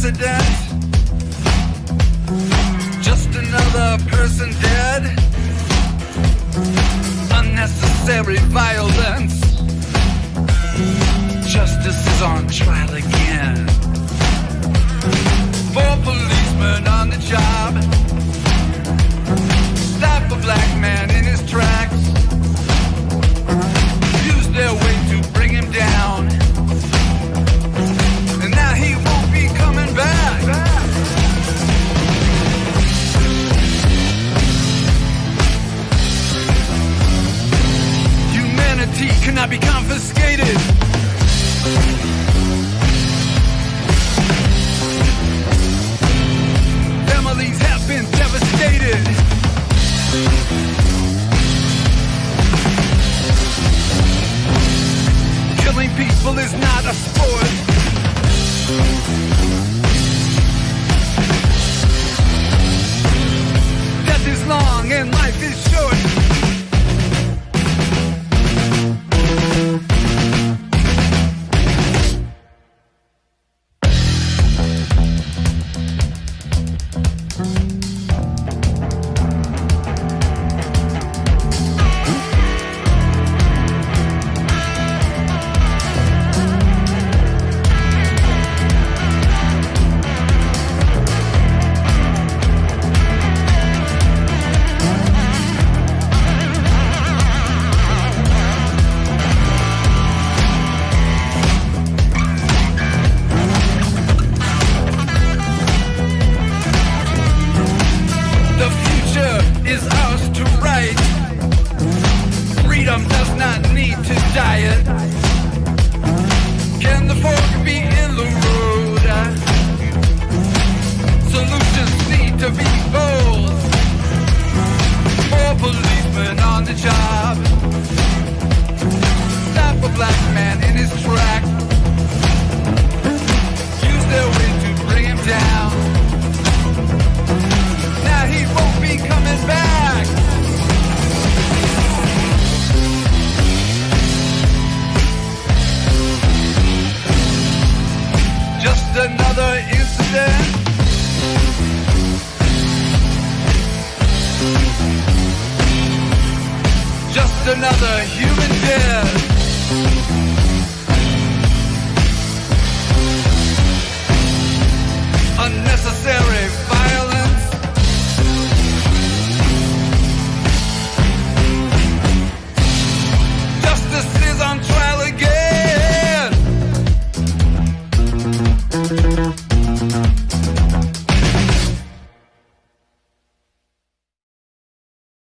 incident, just another person dead. Unnecessary violence, justice is on trial again. 4 policemen on the job, stop a black man in his tracks, use their weight to bring him down, and now he won't be coming back. Humanity cannot be confiscated. Families have been devastated. Killing people is not a sport. Death is long and life is short. Is ours to write. Freedom does not need to diet. Can the fork be in the road? Solutions need to be bold. 4 policemen on the job, stop a black man in his track, use their weight to bring him down. Now he won't be coming back. Just another incident, just another human death.